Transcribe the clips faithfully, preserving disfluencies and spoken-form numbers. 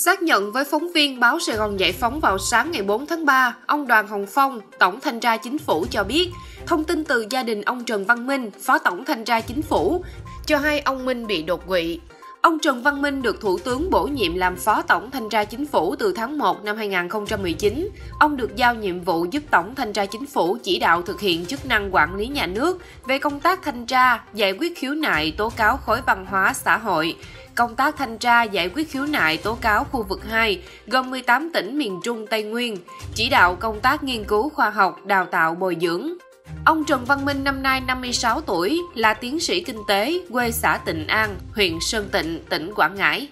Xác nhận với phóng viên báo Sài Gòn Giải phóng vào sáng ngày bốn tháng ba, ông Đoàn Hồng Phong, Tổng Thanh tra Chính phủ cho biết, thông tin từ gia đình ông Trần Văn Minh, Phó Tổng Thanh tra Chính phủ, cho hay ông Minh bị đột quỵ. Ông Trần Văn Minh được Thủ tướng bổ nhiệm làm Phó Tổng Thanh tra Chính phủ từ tháng một năm hai nghìn không trăm mười chín. Ông được giao nhiệm vụ giúp Tổng Thanh tra Chính phủ chỉ đạo thực hiện chức năng quản lý nhà nước về công tác thanh tra, giải quyết khiếu nại, tố cáo khối văn hóa xã hội, công tác thanh tra, giải quyết khiếu nại, tố cáo khu vực hai, gồm mười tám tỉnh miền Trung Tây Nguyên, chỉ đạo công tác nghiên cứu khoa học, đào tạo bồi dưỡng. Ông Trần Văn Minh năm nay năm mươi sáu tuổi, là tiến sĩ kinh tế, quê xã Tịnh An, huyện Sơn Tịnh, tỉnh Quảng Ngãi.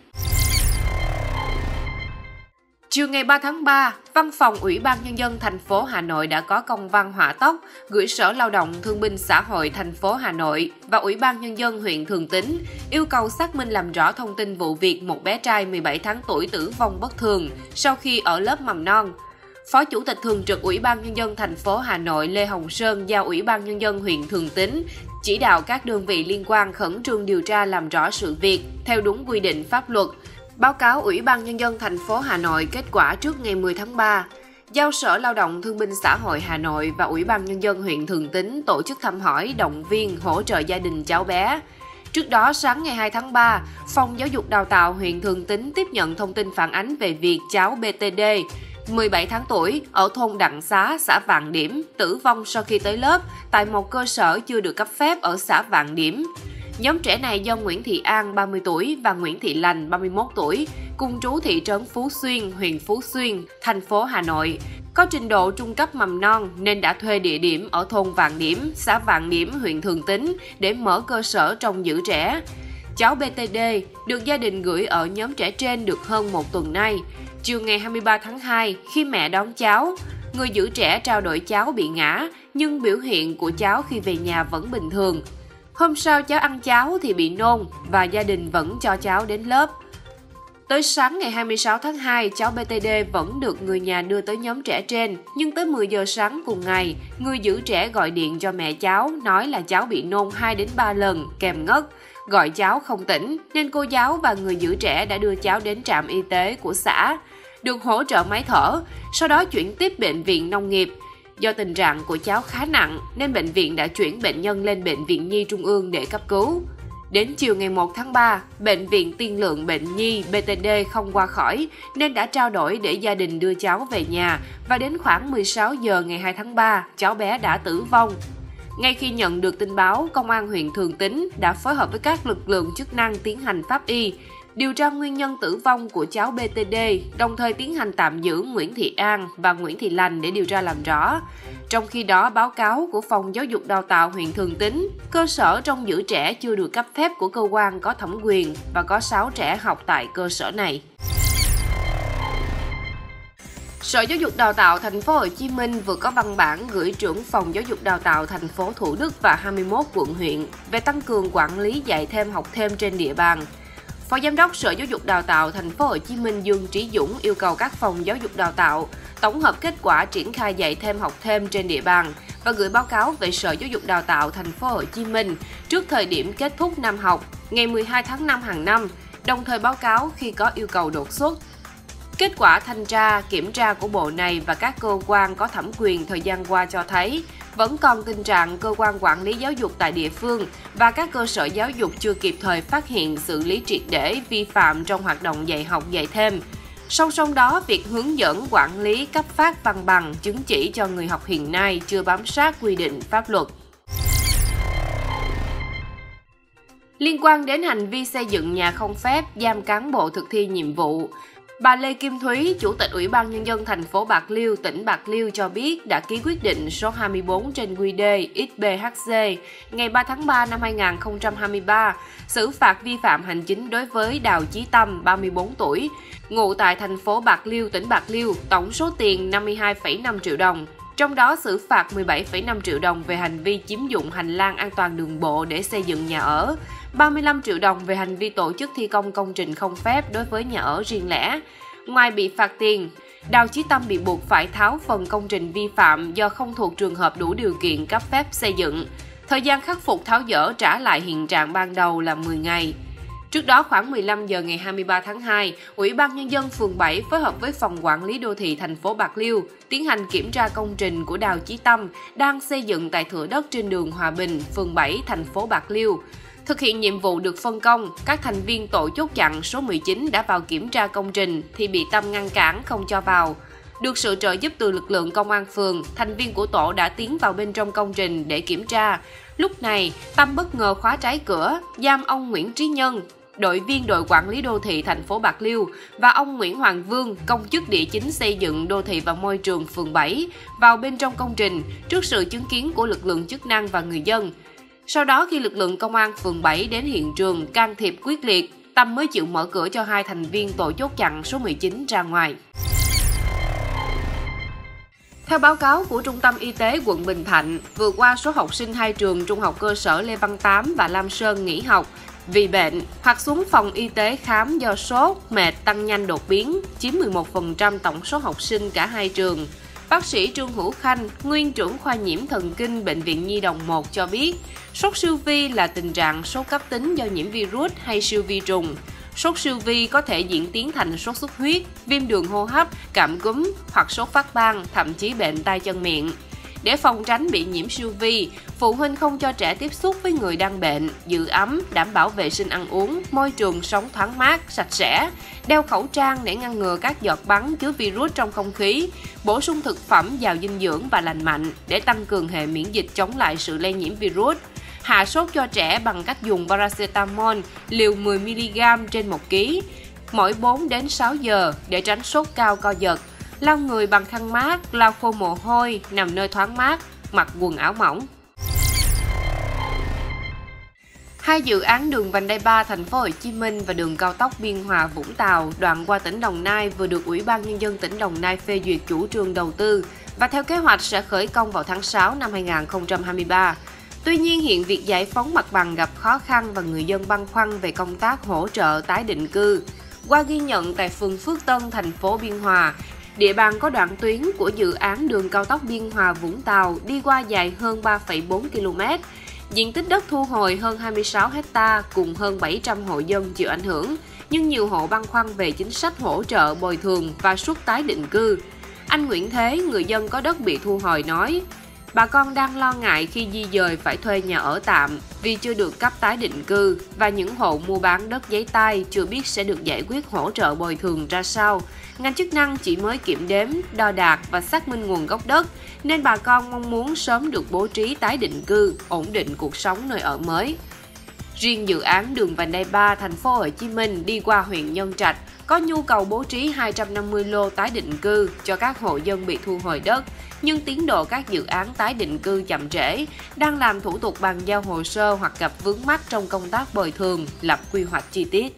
Chiều ngày ba tháng ba, Văn phòng Ủy ban Nhân dân thành phố Hà Nội đã có công văn hỏa tốc gửi Sở Lao động Thương binh Xã hội thành phố Hà Nội và Ủy ban Nhân dân huyện Thường Tín yêu cầu xác minh làm rõ thông tin vụ việc một bé trai mười bảy tháng tuổi tử vong bất thường sau khi ở lớp mầm non. Phó Chủ tịch Thường trực Ủy ban Nhân dân thành phố Hà Nội Lê Hồng Sơn giao Ủy ban Nhân dân huyện Thường Tín chỉ đạo các đơn vị liên quan khẩn trương điều tra làm rõ sự việc theo đúng quy định pháp luật. Báo cáo Ủy ban Nhân dân thành phố Hà Nội kết quả trước ngày mười tháng ba. Giao Sở Lao động Thương binh Xã hội Hà Nội và Ủy ban Nhân dân huyện Thường Tín tổ chức thăm hỏi, động viên, hỗ trợ gia đình cháu bé. Trước đó, sáng ngày hai tháng ba, Phòng Giáo dục Đào tạo huyện Thường Tín tiếp nhận thông tin phản ánh về việc cháu bê tê đê, mười bảy tháng tuổi, ở thôn Đặng Xá, xã Vạn Điểm, tử vong sau khi tới lớp tại một cơ sở chưa được cấp phép ở xã Vạn Điểm. Nhóm trẻ này do Nguyễn Thị An, ba mươi tuổi và Nguyễn Thị Lành, ba mươi mốt tuổi, cùng trú thị trấn Phú Xuyên, huyện Phú Xuyên, thành phố Hà Nội, có trình độ trung cấp mầm non nên đã thuê địa điểm ở thôn Vạn Điểm, xã Vạn Điểm, huyện Thường Tín để mở cơ sở trông giữ trẻ. Cháu bê tê đê được gia đình gửi ở nhóm trẻ trên được hơn một tuần nay. Chiều ngày hai mươi ba tháng hai, khi mẹ đón cháu, người giữ trẻ trao đổi cháu bị ngã, nhưng biểu hiện của cháu khi về nhà vẫn bình thường. Hôm sau cháu ăn cháo thì bị nôn và gia đình vẫn cho cháu đến lớp. Tới sáng ngày hai mươi sáu tháng hai, cháu bê tê đê vẫn được người nhà đưa tới nhóm trẻ trên, nhưng tới mười giờ sáng cùng ngày, người giữ trẻ gọi điện cho mẹ cháu nói là cháu bị nôn hai đến ba lần, kèm ngất. Gọi cháu không tỉnh nên cô giáo và người giữ trẻ đã đưa cháu đến trạm y tế của xã, được hỗ trợ máy thở, sau đó chuyển tiếp bệnh viện nông nghiệp. Do tình trạng của cháu khá nặng nên bệnh viện đã chuyển bệnh nhân lên Bệnh viện Nhi Trung ương để cấp cứu. Đến chiều ngày một tháng ba, Bệnh viện Tiên lượng Bệnh Nhi bê tê đê không qua khỏi nên đã trao đổi để gia đình đưa cháu về nhà và đến khoảng mười sáu giờ ngày hai tháng ba, cháu bé đã tử vong. Ngay khi nhận được tin báo, Công an huyện Thường Tín đã phối hợp với các lực lượng chức năng tiến hành pháp y, điều tra nguyên nhân tử vong của cháu bê tê đê, đồng thời tiến hành tạm giữ Nguyễn Thị An và Nguyễn Thị Lành để điều tra làm rõ. Trong khi đó, báo cáo của Phòng Giáo dục Đào tạo huyện Thường Tín, cơ sở trông giữ trẻ chưa được cấp phép của cơ quan có thẩm quyền và có sáu trẻ học tại cơ sở này. Sở Giáo dục Đào tạo thành phố Hồ Chí Minh vừa có văn bản gửi trưởng Phòng Giáo dục Đào tạo thành phố Thủ Đức và hai mươi mốt quận huyện về tăng cường quản lý dạy thêm học thêm trên địa bàn. Phó Giám đốc Sở Giáo dục Đào tạo thành phố Hồ Chí Minh Dương Trí Dũng yêu cầu các phòng giáo dục đào tạo tổng hợp kết quả triển khai dạy thêm học thêm trên địa bàn và gửi báo cáo về Sở Giáo dục Đào tạo thành phố Hồ Chí Minh trước thời điểm kết thúc năm học ngày mười hai tháng năm hàng năm, đồng thời báo cáo khi có yêu cầu đột xuất. Kết quả thanh tra, kiểm tra của bộ này và các cơ quan có thẩm quyền thời gian qua cho thấy vẫn còn tình trạng cơ quan quản lý giáo dục tại địa phương và các cơ sở giáo dục chưa kịp thời phát hiện, xử lý triệt để vi phạm trong hoạt động dạy học dạy thêm. Song song đó, việc hướng dẫn quản lý cấp phát văn bằng, chứng chỉ cho người học hiện nay chưa bám sát quy định pháp luật. Liên quan đến hành vi xây dựng nhà không phép, giam cán bộ thực thi nhiệm vụ, bà Lê Kim Thúy, Chủ tịch Ủy ban Nhân dân thành phố Bạc Liêu, tỉnh Bạc Liêu cho biết đã ký quyết định số hai mươi bốn trên Q D X B H C ngày ba tháng ba năm hai nghìn không trăm hai mươi ba, xử phạt vi phạm hành chính đối với Đào Chí Tâm, ba mươi bốn tuổi, ngụ tại thành phố Bạc Liêu, tỉnh Bạc Liêu, tổng số tiền năm mươi hai phẩy năm triệu đồng. Trong đó xử phạt mười bảy phẩy năm triệu đồng về hành vi chiếm dụng hành lang an toàn đường bộ để xây dựng nhà ở, ba mươi lăm triệu đồng về hành vi tổ chức thi công công trình không phép đối với nhà ở riêng lẻ. Ngoài bị phạt tiền, Đào Chí Tâm bị buộc phải tháo phần công trình vi phạm do không thuộc trường hợp đủ điều kiện cấp phép xây dựng. Thời gian khắc phục tháo dỡ trả lại hiện trạng ban đầu là mười ngày. Trước đó khoảng mười lăm giờ ngày hai mươi ba tháng hai, Ủy ban Nhân dân phường bảy phối hợp với Phòng Quản lý Đô thị thành phố Bạc Liêu tiến hành kiểm tra công trình của Đào Chí Tâm đang xây dựng tại thửa đất trên đường Hòa Bình, phường bảy, thành phố Bạc Liêu. Thực hiện nhiệm vụ được phân công, các thành viên tổ chốt chặn số mười chín đã vào kiểm tra công trình thì bị Tâm ngăn cản không cho vào. Được sự trợ giúp từ lực lượng công an phường, thành viên của tổ đã tiến vào bên trong công trình để kiểm tra. Lúc này, Tâm bất ngờ khóa trái cửa, giam ông Nguyễn Trí Nhân, đội viên đội quản lý đô thị thành phố Bạc Liêu và ông Nguyễn Hoàng Vương, công chức địa chính xây dựng đô thị và môi trường phường bảy, vào bên trong công trình trước sự chứng kiến của lực lượng chức năng và người dân. Sau đó khi lực lượng công an phường bảy đến hiện trường can thiệp quyết liệt, Tâm mới chịu mở cửa cho hai thành viên tổ chốt chặn số mười chín ra ngoài. Theo báo cáo của Trung tâm Y tế quận Bình Thạnh, vừa qua số học sinh hai trường trung học cơ sở Lê Văn Tám và Lam Sơn nghỉ học vì bệnh hoặc xuống phòng y tế khám do sốt, mệt tăng nhanh đột biến, chiếm mười một phần trăm tổng số học sinh cả hai trường. Bác sĩ Trương Hữu Khanh, nguyên trưởng khoa nhiễm thần kinh Bệnh viện Nhi đồng một cho biết, sốt siêu vi là tình trạng sốt cấp tính do nhiễm virus hay siêu vi trùng. Sốt siêu vi có thể diễn tiến thành sốt xuất huyết, viêm đường hô hấp, cảm cúm hoặc sốt phát ban, thậm chí bệnh tay chân miệng. Để phòng tránh bị nhiễm siêu vi, phụ huynh không cho trẻ tiếp xúc với người đang bệnh, giữ ấm, đảm bảo vệ sinh ăn uống, môi trường sống thoáng mát, sạch sẽ, đeo khẩu trang để ngăn ngừa các giọt bắn chứa virus trong không khí, bổ sung thực phẩm giàu dinh dưỡng và lành mạnh để tăng cường hệ miễn dịch chống lại sự lây nhiễm virus. Hạ sốt cho trẻ bằng cách dùng paracetamol liều mười mi li gam trên một ki lô gam mỗi bốn đến sáu giờ để tránh sốt cao co giật. Lau người bằng khăn mát, lau khô mồ hôi, nằm nơi thoáng mát, mặc quần áo mỏng. Hai dự án đường vành đai ba thành phố Hồ Chí Minh và đường cao tốc Biên Hòa - Vũng Tàu đoạn qua tỉnh Đồng Nai vừa được Ủy ban Nhân dân tỉnh Đồng Nai phê duyệt chủ trương đầu tư và theo kế hoạch sẽ khởi công vào tháng sáu năm hai nghìn không trăm hai mươi ba. Tuy nhiên, hiện việc giải phóng mặt bằng gặp khó khăn và người dân băn khoăn về công tác hỗ trợ tái định cư. Qua ghi nhận tại phường Phước Tân, thành phố Biên Hòa, địa bàn có đoạn tuyến của dự án đường cao tốc Biên Hòa - Vũng Tàu đi qua dài hơn ba phẩy bốn ki lô mét. Diện tích đất thu hồi hơn hai mươi sáu héc ta cùng hơn bảy trăm hộ dân chịu ảnh hưởng, nhưng nhiều hộ băn khoăn về chính sách hỗ trợ bồi thường và suất tái định cư. Anh Nguyễn Thế, người dân có đất bị thu hồi nói, bà con đang lo ngại khi di dời phải thuê nhà ở tạm vì chưa được cấp tái định cư và những hộ mua bán đất giấy tay chưa biết sẽ được giải quyết hỗ trợ bồi thường ra sao. Ngành chức năng chỉ mới kiểm đếm, đo đạc và xác minh nguồn gốc đất, nên bà con mong muốn sớm được bố trí tái định cư, ổn định cuộc sống nơi ở mới. Riêng dự án đường vành đai ba thành phố Hồ Chí Minh đi qua huyện Nhân Trạch có nhu cầu bố trí hai trăm năm mươi lô tái định cư cho các hộ dân bị thu hồi đất, nhưng tiến độ các dự án tái định cư chậm trễ, đang làm thủ tục bàn giao hồ sơ hoặc gặp vướng mắc trong công tác bồi thường, lập quy hoạch chi tiết.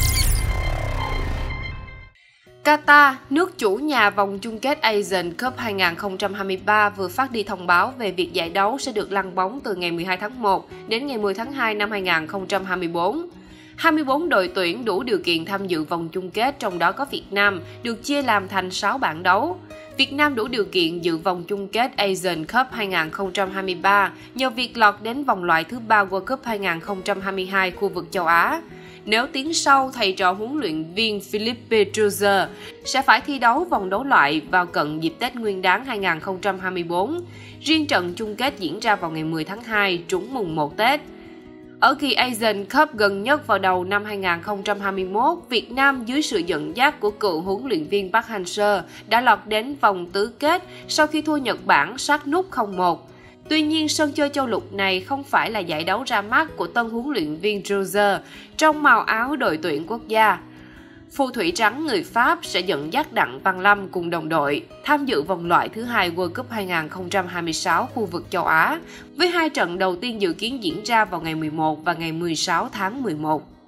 Qatar, nước chủ nhà vòng chung kết Asian Cup hai nghìn không trăm hai mươi ba vừa phát đi thông báo về việc giải đấu sẽ được lăn bóng từ ngày mười hai tháng một đến ngày mười tháng hai năm hai nghìn không trăm hai mươi tư. hai mươi tư đội tuyển đủ điều kiện tham dự vòng chung kết, trong đó có Việt Nam, được chia làm thành sáu bảng đấu. Việt Nam đủ điều kiện dự vòng chung kết Asian Cup hai nghìn không trăm hai mươi ba nhờ việc lọt đến vòng loại thứ ba World Cup hai nghìn không trăm hai mươi hai khu vực châu Á. Nếu tiến sâu, thầy trò huấn luyện viên Philippe Trouzer sẽ phải thi đấu vòng đấu loại vào cận dịp Tết Nguyên đán hai nghìn không trăm hai mươi tư. Riêng trận chung kết diễn ra vào ngày mười tháng hai, trúng mùng một Tết. Ở kỳ Asian Cup gần nhất vào đầu năm hai nghìn không trăm hai mươi mốt, Việt Nam dưới sự dẫn dắt của cựu huấn luyện viên Park Hang-seo đã lọt đến vòng tứ kết sau khi thua Nhật Bản sát nút không một. Tuy nhiên, sân chơi châu lục này không phải là giải đấu ra mắt của tân huấn luyện viên Trouzer trong màu áo đội tuyển quốc gia. Phù thủy trắng người Pháp sẽ dẫn dắt Đặng Văn Lâm cùng đồng đội tham dự vòng loại thứ hai World Cup hai nghìn không trăm hai mươi sáu khu vực châu Á, với hai trận đầu tiên dự kiến diễn ra vào ngày mười một và ngày mười sáu tháng mười một.